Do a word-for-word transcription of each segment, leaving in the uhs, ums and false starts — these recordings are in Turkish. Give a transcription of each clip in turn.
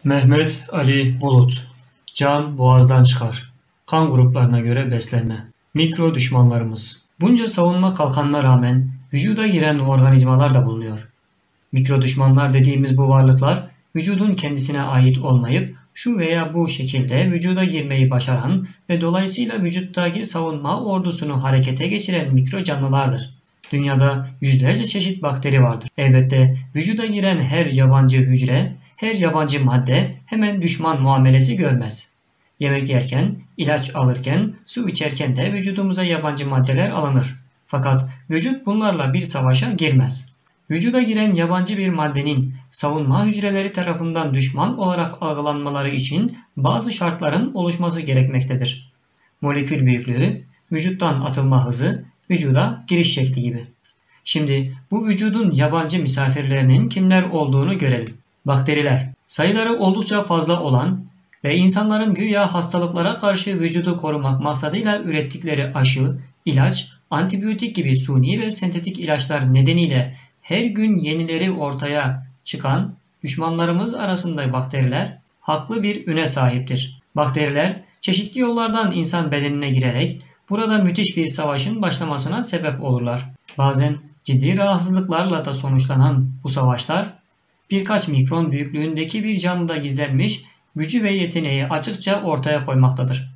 Mehmet Ali Bulut. Can boğazdan çıkar. Kan gruplarına göre beslenme. Mikro düşmanlarımız. Bunca savunma kalkanına rağmen vücuda giren organizmalar da bulunuyor. Mikro düşmanlar dediğimiz bu varlıklar vücudun kendisine ait olmayıp şu veya bu şekilde vücuda girmeyi başaran ve dolayısıyla vücuttaki savunma ordusunu harekete geçiren mikro canlılardır. Dünyada yüzlerce çeşit bakteri vardır. Elbette vücuda giren her yabancı hücre, her yabancı madde hemen düşman muamelesi görmez. Yemek yerken, ilaç alırken, su içerken de vücudumuza yabancı maddeler alınır. Fakat vücut bunlarla bir savaşa girmez. Vücuda giren yabancı bir maddenin savunma hücreleri tarafından düşman olarak algılanmaları için bazı şartların oluşması gerekmektedir. Molekül büyüklüğü, vücuttan atılma hızı, vücuda giriş şekli gibi. Şimdi bu vücudun yabancı misafirlerinin kimler olduğunu görelim. Bakteriler, sayıları oldukça fazla olan ve insanların güya hastalıklara karşı vücudu korumak maksadıyla ürettikleri aşı, ilaç, antibiyotik gibi suni ve sentetik ilaçlar nedeniyle her gün yenileri ortaya çıkan düşmanlarımız arasında bakteriler haklı bir üne sahiptir. Bakteriler çeşitli yollardan insan bedenine girerek burada müthiş bir savaşın başlamasına sebep olurlar. Bazen ciddi rahatsızlıklarla da sonuçlanan bu savaşlar birkaç mikron büyüklüğündeki bir canlıda gizlenmiş gücü ve yeteneği açıkça ortaya koymaktadır.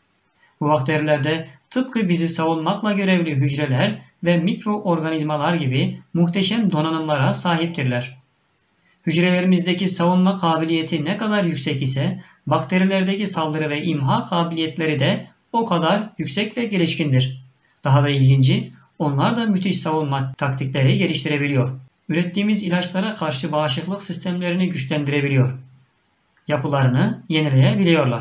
Bu bakterilerde tıpkı bizi savunmakla görevli hücreler ve mikroorganizmalar gibi muhteşem donanımlara sahiptirler. Hücrelerimizdeki savunma kabiliyeti ne kadar yüksek ise bakterilerdeki saldırı ve imha kabiliyetleri de o kadar yüksek ve gelişkindir. Daha da ilginci, onlar da müthiş savunma taktikleri geliştirebiliyor. Ürettiğimiz ilaçlara karşı bağışıklık sistemlerini güçlendirebiliyor. Yapılarını yenileyebiliyorlar.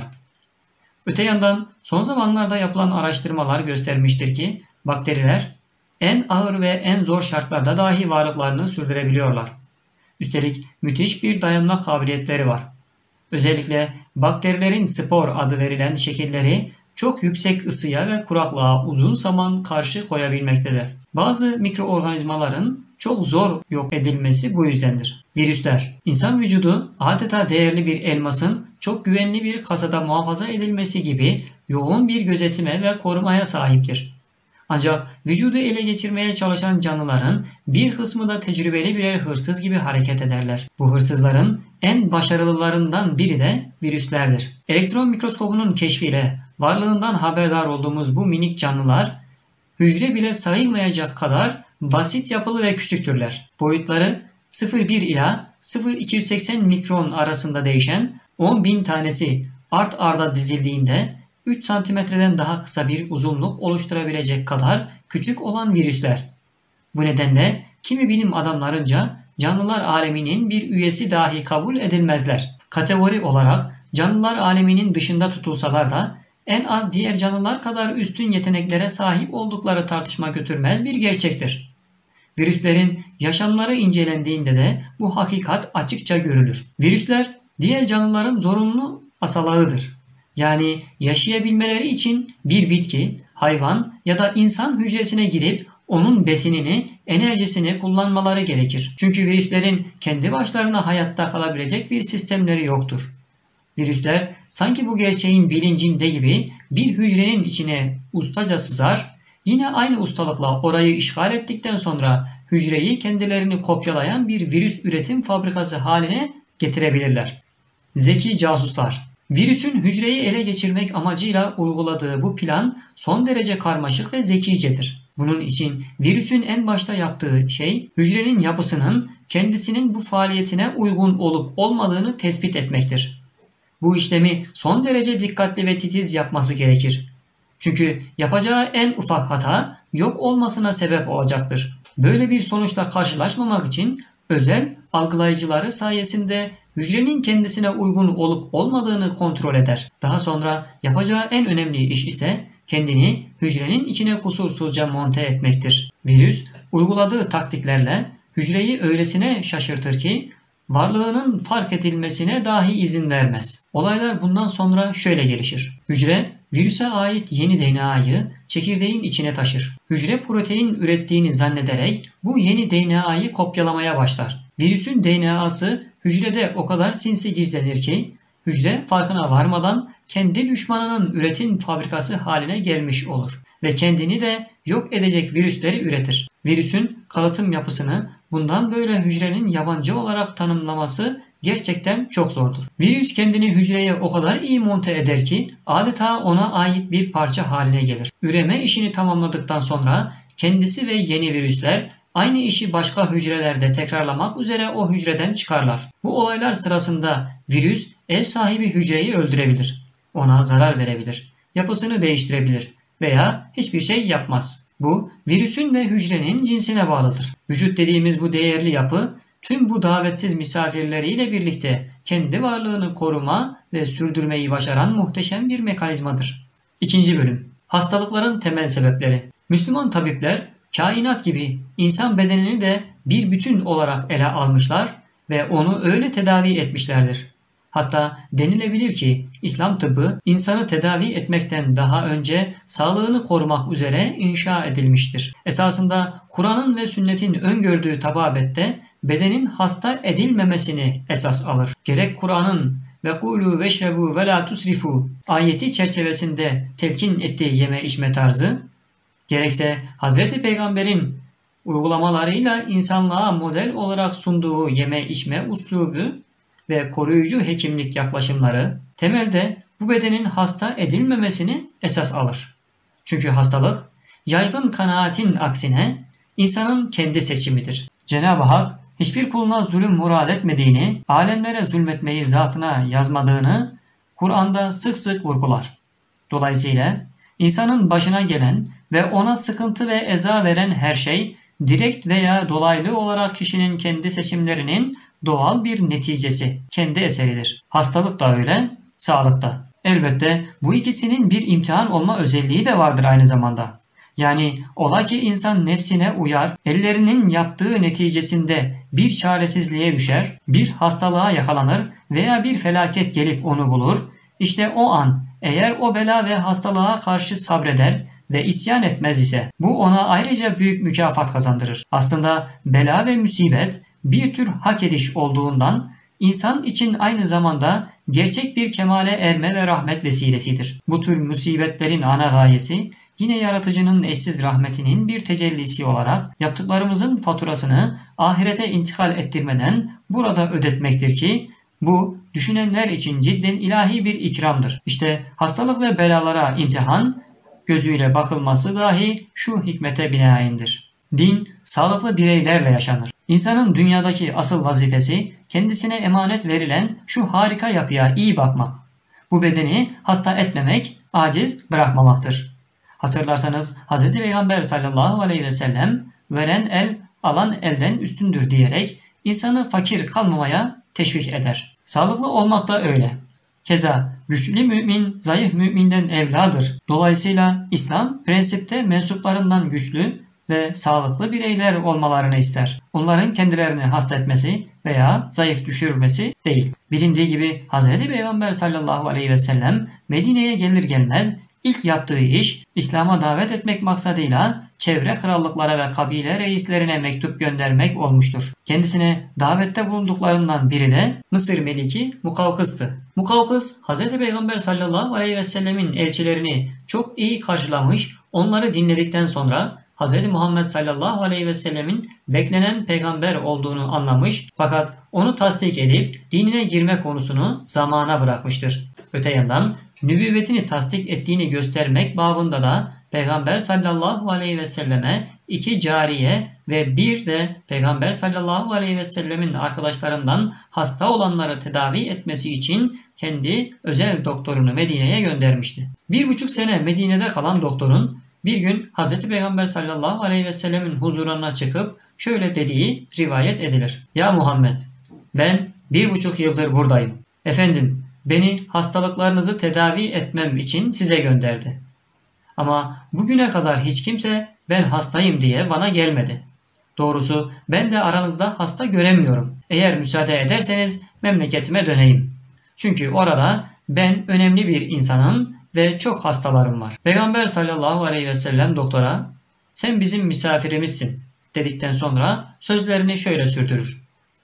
Öte yandan son zamanlarda yapılan araştırmalar göstermiştir ki bakteriler en ağır ve en zor şartlarda dahi varlıklarını sürdürebiliyorlar. Üstelik müthiş bir dayanma kabiliyetleri var. Özellikle bakterilerin spor adı verilen şekilleri çok yüksek ısıya ve kuraklığa uzun zaman karşı koyabilmektedir. Bazı mikroorganizmaların çok zor yok edilmesi bu yüzdendir. Virüsler. İnsan vücudu adeta değerli bir elmasın çok güvenli bir kasada muhafaza edilmesi gibi yoğun bir gözetime ve korumaya sahiptir. Ancak vücudu ele geçirmeye çalışan canlıların bir kısmı da tecrübeli birer hırsız gibi hareket ederler. Bu hırsızların en başarılılarından biri de virüslerdir. Elektron mikroskopunun keşfiyle varlığından haberdar olduğumuz bu minik canlılar hücre bile sayılmayacak kadar basit yapılı ve küçüktürler. Boyutları sıfır virgül bir ila sıfır virgül iki yüz seksen mikron arasında değişen on bin tanesi art arda dizildiğinde üç santimetreden daha kısa bir uzunluk oluşturabilecek kadar küçük olan virüsler. Bu nedenle kimi bilim adamlarınca canlılar aleminin bir üyesi dahi kabul edilmezler. Kategori olarak canlılar aleminin dışında tutulsalar da en az diğer canlılar kadar üstün yeteneklere sahip oldukları tartışma götürmez bir gerçektir. Virüslerin yaşamları incelendiğinde de bu hakikat açıkça görülür. Virüsler diğer canlıların zorunlu asalağıdır. Yani yaşayabilmeleri için bir bitki, hayvan ya da insan hücresine girip onun besinini, enerjisini kullanmaları gerekir. Çünkü virüslerin kendi başlarına hayatta kalabilecek bir sistemleri yoktur. Virüsler sanki bu gerçeğin bilincinde gibi bir hücrenin içine ustaca sızar, yine aynı ustalıkla orayı işgal ettikten sonra hücreyi kendilerini kopyalayan bir virüs üretim fabrikası haline getirebilirler. Zeki casuslar. Virüsün hücreyi ele geçirmek amacıyla uyguladığı bu plan son derece karmaşık ve zekicedir. Bunun için virüsün en başta yaptığı şey hücrenin yapısının kendisinin bu faaliyetine uygun olup olmadığını tespit etmektir. Bu işlemi son derece dikkatli ve titiz yapması gerekir. Çünkü yapacağı en ufak hata yok olmasına sebep olacaktır. Böyle bir sonuçla karşılaşmamak için özel algılayıcıları sayesinde hücrenin kendisine uygun olup olmadığını kontrol eder. Daha sonra yapacağı en önemli iş ise kendini hücrenin içine kusursuzca monte etmektir. Virüs uyguladığı taktiklerle hücreyi öylesine şaşırtır ki varlığının fark edilmesine dahi izin vermez. Olaylar bundan sonra şöyle gelişir. Hücre virüse ait yeni D N A'yı çekirdeğin içine taşır. Hücre protein ürettiğini zannederek bu yeni D N A'yı kopyalamaya başlar. Virüsün D N A'sı hücrede o kadar sinsi gizlenir ki hücre farkına varmadan kendi düşmanının üretim fabrikası haline gelmiş olur ve kendini de yok edecek virüsleri üretir. Virüsün kalıtım yapısını bundan böyle hücrenin yabancı olarak tanımlaması gerçekten çok zordur. Virüs kendini hücreye o kadar iyi monte eder ki adeta ona ait bir parça haline gelir. Üreme işini tamamladıktan sonra kendisi ve yeni virüsler aynı işi başka hücrelerde tekrarlamak üzere o hücreden çıkarlar. Bu olaylar sırasında virüs ev sahibi hücreyi öldürebilir, ona zarar verebilir, yapısını değiştirebilir veya hiçbir şey yapmaz. Bu virüsün ve hücrenin cinsine bağlıdır. Vücut dediğimiz bu değerli yapı tüm bu davetsiz misafirleriyle birlikte kendi varlığını koruma ve sürdürmeyi başaran muhteşem bir mekanizmadır. İkinci bölüm. Hastalıkların temel sebepleri. Müslüman tabipler kainat gibi insan bedenini de bir bütün olarak ele almışlar ve onu öyle tedavi etmişlerdir. Hatta denilebilir ki İslam tıbbı insanı tedavi etmekten daha önce sağlığını korumak üzere inşa edilmiştir. Esasında Kur'an'ın ve sünnetin öngördüğü tababette bedenin hasta edilmemesini esas alır. Gerek Kur'an'ın ve kulu veşrebu ve la tusrifu ayeti çerçevesinde telkin ettiği yeme içme tarzı, gerekse Hazreti Peygamber'in uygulamalarıyla insanlığa model olarak sunduğu yeme içme uslubu ve koruyucu hekimlik yaklaşımları temelde bu bedenin hasta edilmemesini esas alır. Çünkü hastalık yaygın kanaatin aksine insanın kendi seçimidir. Cenab-ı Hak hiçbir kuluna zulüm murad etmediğini, alemlere zulmetmeyi zatına yazmadığını Kur'an'da sık sık vurgular. Dolayısıyla insanın başına gelen ve ona sıkıntı ve eza veren her şey direkt veya dolaylı olarak kişinin kendi seçimlerinin doğal bir neticesi, kendi eseridir. Hastalık da öyle, sağlık da. Elbette bu ikisinin bir imtihan olma özelliği de vardır aynı zamanda. Yani ola ki insan nefsine uyar, ellerinin yaptığı neticesinde bir çaresizliğe düşer, bir hastalığa yakalanır veya bir felaket gelip onu bulur. İşte o an eğer o bela ve hastalığa karşı sabreder ve isyan etmez ise bu ona ayrıca büyük mükafat kazandırır. Aslında bela ve musibet bir tür hak ediş olduğundan insan için aynı zamanda gerçek bir kemale erme ve rahmet vesilesidir. Bu tür musibetlerin ana gayesi yine yaratıcının eşsiz rahmetinin bir tecellisi olarak yaptıklarımızın faturasını ahirete intikal ettirmeden burada ödetmektir ki bu düşünenler için cidden ilahi bir ikramdır. İşte hastalık ve belalara imtihan gözüyle bakılması dahi şu hikmete binaendir. Din sağlıklı bireylerle yaşanır. İnsanın dünyadaki asıl vazifesi kendisine emanet verilen şu harika yapıya iyi bakmak. Bu bedeni hasta etmemek, aciz bırakmamaktır. Hatırlarsanız Hz. Peygamber sallallahu aleyhi ve sellem veren el alan elden üstündür diyerek insanı fakir kalmamaya teşvik eder. Sağlıklı olmak da öyle. Keza güçlü mümin zayıf müminden evladır. Dolayısıyla İslam prensipte mensuplarından güçlü ve sağlıklı bireyler olmalarını ister. Onların kendilerini hasta etmesi veya zayıf düşürmesi değil. Bilindiği gibi Hz. Peygamber sallallahu aleyhi ve sellem Medine'ye gelir gelmez ilk yaptığı iş İslam'a davet etmek maksadıyla çevre krallıklara ve kabile reislerine mektup göndermek olmuştur. Kendisine davette bulunduklarından biri de Mısır Meliki Mukavkıs'tı. Mukavkıs Hz. Peygamber sallallahu aleyhi ve sellemin elçilerini çok iyi karşılamış, onları dinledikten sonra Hz. Muhammed sallallahu aleyhi ve sellemin beklenen peygamber olduğunu anlamış fakat onu tasdik edip dinine girme konusunu zamana bırakmıştır. Öte yandan nübüvvetini tasdik ettiğini göstermek babında da Peygamber sallallahu aleyhi ve selleme iki cariye ve bir de Peygamber sallallahu aleyhi ve sellemin arkadaşlarından hasta olanları tedavi etmesi için kendi özel doktorunu Medine'ye göndermişti. Bir buçuk sene Medine'de kalan doktorun bir gün Hz. Peygamber sallallahu aleyhi ve sellemin huzuruna çıkıp şöyle dediği rivayet edilir. Ya Muhammed, ben bir buçuk yıldır buradayım. Efendim, beni hastalıklarınızı tedavi etmem için size gönderdi. Ama bugüne kadar hiç kimse ben hastayım diye bana gelmedi. Doğrusu ben de aranızda hasta göremiyorum. Eğer müsaade ederseniz memleketime döneyim. Çünkü orada ben önemli bir insanım ve çok hastalarım var. Peygamber sallallahu aleyhi ve sellem doktora sen bizim misafirimizsin dedikten sonra sözlerini şöyle sürdürür.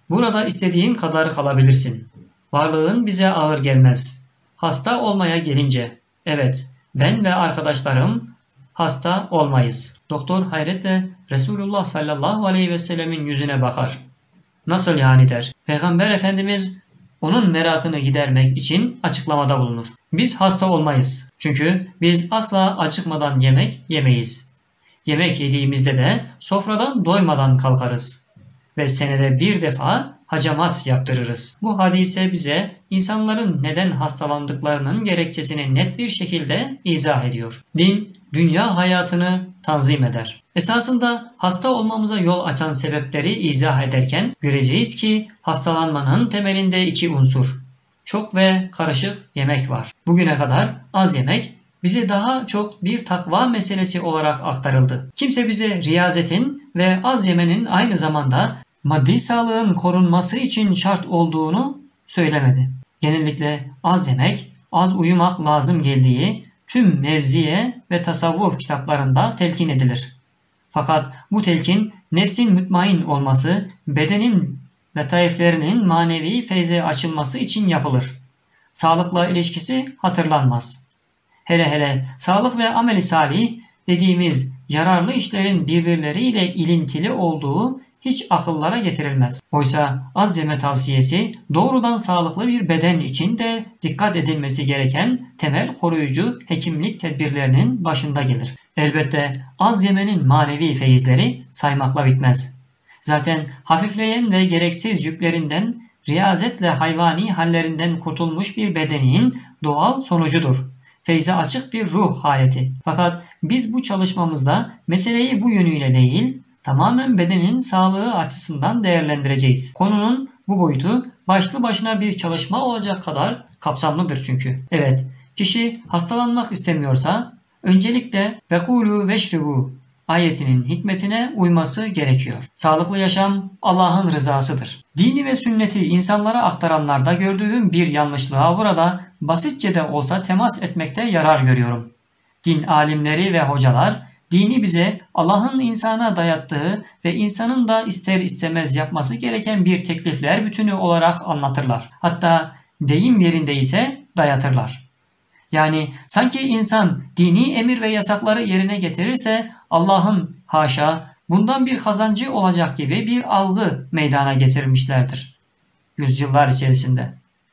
Burada istediğin kadar kalabilirsin. Varlığın bize ağır gelmez. Hasta olmaya gelince, evet, ben ve arkadaşlarım hasta olmayız. Doktor hayretle Resulullah sallallahu aleyhi ve sellemin yüzüne bakar. Nasıl yani der. Peygamber Efendimiz onun merakını gidermek için açıklamada bulunur. Biz hasta olmayız. Çünkü biz asla acıkmadan yemek yemeyiz. Yemek yediğimizde de sofradan doymadan kalkarız. Ve senede bir defa hacamat yaptırırız. Bu hadise bize insanların neden hastalandıklarının gerekçesini net bir şekilde izah ediyor. Din, dünya hayatını tanzim eder. Esasında hasta olmamıza yol açan sebepleri izah ederken göreceğiz ki hastalanmanın temelinde iki unsur, çok ve karışık yemek var. Bugüne kadar az yemek bize daha çok bir takva meselesi olarak aktarıldı. Kimse bize riyazetin ve az yemenin aynı zamanda maddi sağlığın korunması için şart olduğunu söylemedi. Genellikle az yemek, az uyumak lazım geldiği tüm mevziye ve tasavvuf kitaplarında telkin edilir. Fakat bu telkin nefsin mutmain olması, bedenin letaiflerinin manevi feyze açılması için yapılır. Sağlıkla ilişkisi hatırlanmaz. Hele hele sağlık ve ameli salih dediğimiz yararlı işlerin birbirleriyle ilintili olduğu hiç akıllara getirilmez. Oysa az yeme tavsiyesi doğrudan sağlıklı bir beden için de dikkat edilmesi gereken temel koruyucu hekimlik tedbirlerinin başında gelir. Elbette az yemenin manevi feyizleri saymakla bitmez. Zaten hafifleyen ve gereksiz yüklerinden, riyazetle hayvani hallerinden kurtulmuş bir bedenin doğal sonucudur. Feyze açık bir ruh haleti. Fakat biz bu çalışmamızda meseleyi bu yönüyle değil, tamamen bedenin sağlığı açısından değerlendireceğiz. Konunun bu boyutu başlı başına bir çalışma olacak kadar kapsamlıdır çünkü. Evet, kişi hastalanmak istemiyorsa öncelikle vekulu veşribu ayetinin hikmetine uyması gerekiyor. Sağlıklı yaşam Allah'ın rızasıdır. Dini ve sünneti insanlara aktaranlarda gördüğüm bir yanlışlığa burada basitçe de olsa temas etmekte yarar görüyorum. Din alimleri ve hocalar dini bize Allah'ın insana dayattığı ve insanın da ister istemez yapması gereken bir teklifler bütünü olarak anlatırlar. Hatta deyim yerinde ise dayatırlar. Yani sanki insan dini emir ve yasakları yerine getirirse Allah'ın haşa bundan bir kazancı olacak gibi bir algı meydana getirmişlerdir yüzyıllar içerisinde.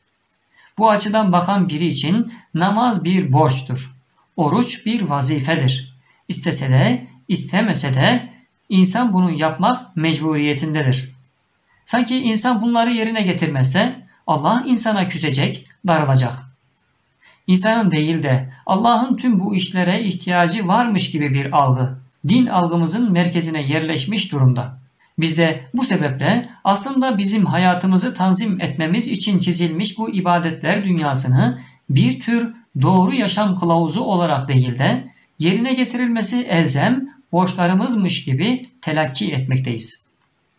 Bu açıdan bakan biri için namaz bir borçtur. Oruç bir vazifedir. İstese de istemese de insan bunu yapmak mecburiyetindedir. Sanki insan bunları yerine getirmezse Allah insana küsecek, darılacak. İnsanın değil de Allah'ın tüm bu işlere ihtiyacı varmış gibi bir algı, din algımızın merkezine yerleşmiş durumda. Biz de bu sebeple aslında bizim hayatımızı tanzim etmemiz için çizilmiş bu ibadetler dünyasını bir tür doğru yaşam kılavuzu olarak değil de yerine getirilmesi elzem borçlarımızmış gibi telakki etmekteyiz.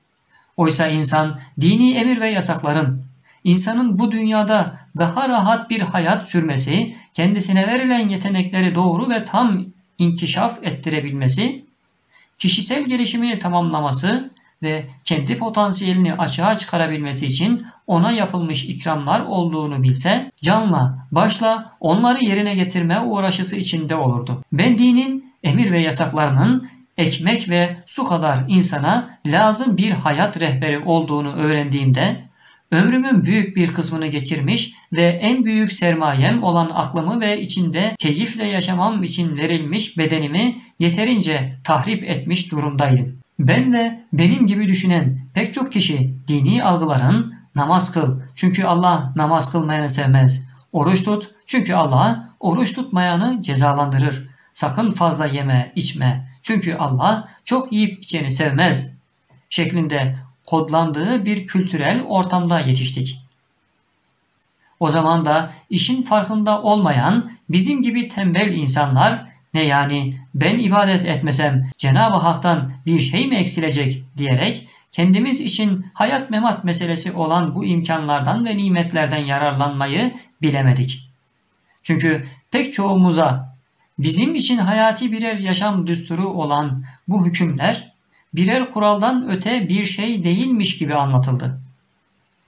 Oysa insan dini emir ve yasakların, insanın bu dünyada daha rahat bir hayat sürmesi, kendisine verilen yetenekleri doğru ve tam inkişaf ettirebilmesi, kişisel gelişimini tamamlaması ve kendi potansiyelini açığa çıkarabilmesi için ona yapılmış ikramlar olduğunu bilse, canla, başla onları yerine getirme uğraşısı içinde olurdu. Ben dinin emir ve yasaklarının ekmek ve su kadar insana lazım bir hayat rehberi olduğunu öğrendiğimde, ömrümün büyük bir kısmını geçirmiş ve en büyük sermayem olan aklımı ve içinde keyifle yaşamam için verilmiş bedenimi yeterince tahrip etmiş durumdaydım. Ben ve benim gibi düşünen pek çok kişi dini algıların namaz kıl çünkü Allah namaz kılmayanı sevmez, oruç tut çünkü Allah oruç tutmayanı cezalandırır, sakın fazla yeme içme çünkü Allah çok yiyip içeni sevmez şeklinde kodlandığı bir kültürel ortamda yetiştik. O zaman da işin farkında olmayan bizim gibi tembel insanlar ne yani ben ibadet etmesem Cenab-ı Hak'tan bir şey mi eksilecek diyerek kendimiz için hayat memat meselesi olan bu imkanlardan ve nimetlerden yararlanmayı bilemedik. Çünkü pek çoğumuza bizim için hayati birer yaşam düsturu olan bu hükümler birer kuraldan öte bir şey değilmiş gibi anlatıldı.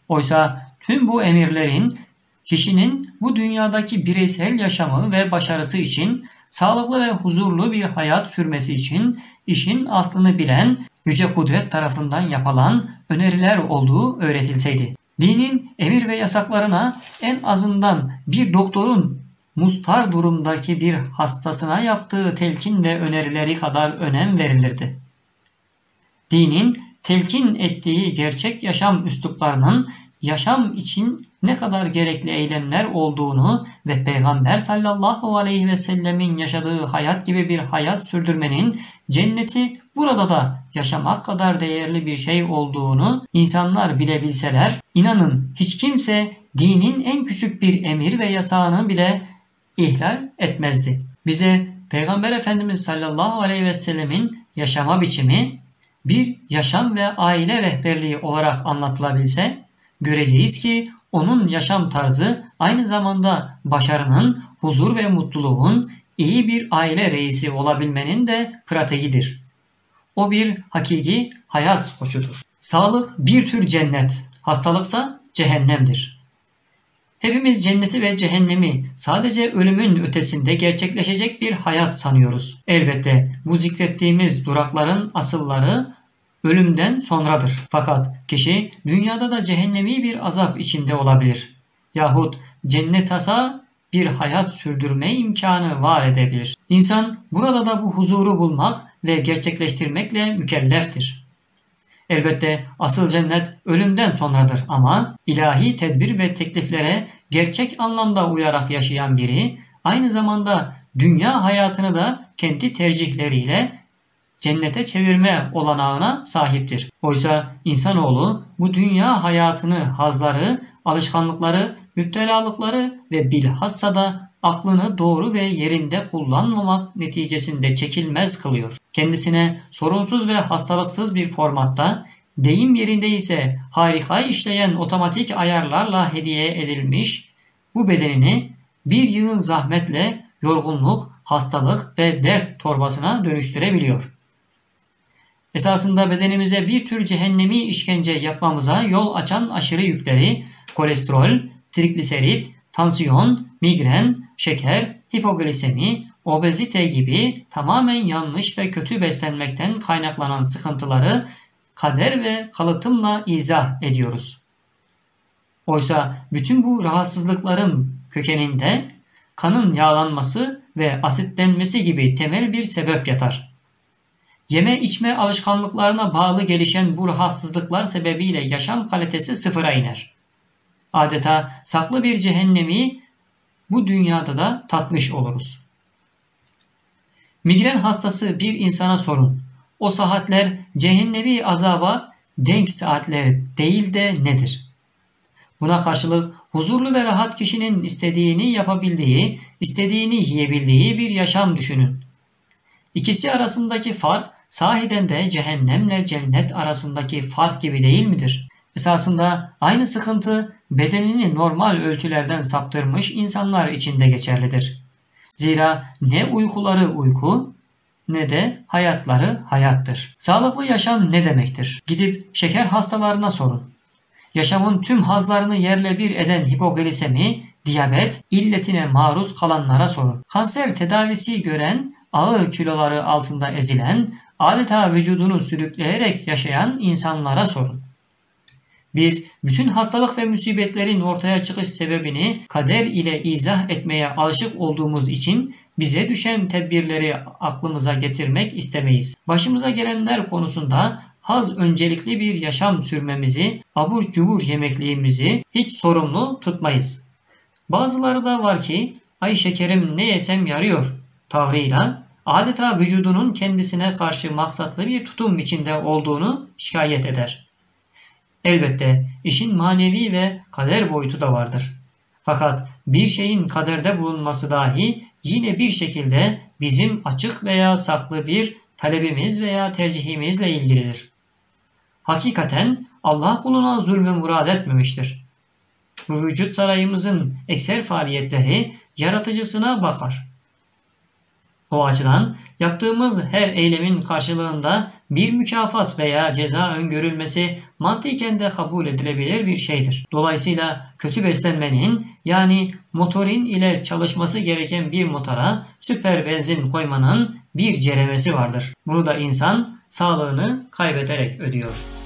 Oysa tüm bu emirlerin kişinin bu dünyadaki bireysel yaşamı ve başarısı için, sağlıklı ve huzurlu bir hayat sürmesi için işin aslını bilen, yüce kudret tarafından yapılan öneriler olduğu öğretilseydi. Dinin emir ve yasaklarına en azından bir doktorun mustar durumdaki bir hastasına yaptığı telkin ve önerileri kadar önem verilirdi. Dinin telkin ettiği gerçek yaşam üsluplarının yaşam için ne kadar gerekli eylemler olduğunu ve Peygamber sallallahu aleyhi ve sellemin yaşadığı hayat gibi bir hayat sürdürmenin cenneti burada da yaşamak kadar değerli bir şey olduğunu insanlar bilebilseler, inanın hiç kimse dinin en küçük bir emir ve yasağını bile ihlal etmezdi. Bize Peygamber Efendimiz sallallahu aleyhi ve sellemin yaşama biçimi bir yaşam ve aile rehberliği olarak anlatılabilse, göreceğiz ki onun yaşam tarzı aynı zamanda başarının, huzur ve mutluluğun, iyi bir aile reisi olabilmenin de pratiğidir. O bir hakiki hayat koçudur. Sağlık bir tür cennet, hastalıksa cehennemdir. Hepimiz cenneti ve cehennemi sadece ölümün ötesinde gerçekleşecek bir hayat sanıyoruz. Elbette bu zikrettiğimiz durakların asılları ölümden sonradır. Fakat kişi dünyada da cehennemi bir azap içinde olabilir. Yahut cennetasa bir hayat sürdürme imkanı var edebilir. İnsan burada da bu huzuru bulmak ve gerçekleştirmekle mükelleftir. Elbette asıl cennet ölümden sonradır ama ilahi tedbir ve tekliflere gerçek anlamda uyarak yaşayan biri aynı zamanda dünya hayatını da kendi tercihleriyle cennete çevirme olanağına sahiptir. Oysa insanoğlu bu dünya hayatını hazları, alışkanlıkları, müptelalıkları ve bilhassa da aklını doğru ve yerinde kullanmamak neticesinde çekilmez kılıyor. Kendisine sorunsuz ve hastalıksız bir formatta, deyim yerinde ise harika işleyen otomatik ayarlarla hediye edilmiş bu bedenini bir yığın zahmetle yorgunluk, hastalık ve dert torbasına dönüştürebiliyor. Esasında bedenimize bir tür cehennemi işkence yapmamıza yol açan aşırı yükleri, kolesterol, trigliserit, tansiyon, migren, şeker, hipoglisemi, obezite gibi tamamen yanlış ve kötü beslenmekten kaynaklanan sıkıntıları kader ve kalıtımla izah ediyoruz. Oysa bütün bu rahatsızlıkların kökeninde kanın yağlanması ve asitlenmesi gibi temel bir sebep yatar. Yeme içme alışkanlıklarına bağlı gelişen bu rahatsızlıklar sebebiyle yaşam kalitesi sıfıra iner. Adeta saklı bir cehennemi bu dünyada da tatmış oluruz. Migren hastası bir insana sorun. O saatler cehennemi azaba denk saatler değil de nedir? Buna karşılık huzurlu ve rahat kişinin istediğini yapabildiği, istediğini yiyebildiği bir yaşam düşünün. İkisi arasındaki fark sahiden de cehennemle cennet arasındaki fark gibi değil midir? Esasında aynı sıkıntı bedenini normal ölçülerden saptırmış insanlar için de geçerlidir. Zira ne uykuları uyku ne de hayatları hayattır. Sağlıklı yaşam ne demektir? Gidip şeker hastalarına sorun. Yaşamın tüm hazlarını yerle bir eden hipoglisemi, diyabet illetine maruz kalanlara sorun. Kanser tedavisi gören, ağır kiloları altında ezilen, adeta vücudunu sürükleyerek yaşayan insanlara sorun. Biz bütün hastalık ve musibetlerin ortaya çıkış sebebini kader ile izah etmeye alışık olduğumuz için bize düşen tedbirleri aklımıza getirmek istemeyiz. Başımıza gelenler konusunda haz öncelikli bir yaşam sürmemizi, abur cubur yemekliğimizi hiç sorumlu tutmayız. Bazıları da var ki ay şekerim ne yesem yarıyor tavrıyla adeta vücudunun kendisine karşı maksatlı bir tutum içinde olduğunu şikayet eder. Elbette işin manevi ve kader boyutu da vardır. Fakat bir şeyin kaderde bulunması dahi yine bir şekilde bizim açık veya saklı bir talebimiz veya tercihimizle ilgilidir. Hakikaten Allah kuluna zulmü murad etmemiştir. Bu vücut sarayımızın ekser faaliyetleri yaratıcısına bakar. O açıdan yaptığımız her eylemin karşılığında bir mükafat veya ceza öngörülmesi mantıken de kabul edilebilir bir şeydir. Dolayısıyla kötü beslenmenin, yani motorin ile çalışması gereken bir motora süper benzin koymanın bir ceremesi vardır. Bunu da insan sağlığını kaybederek ödüyor.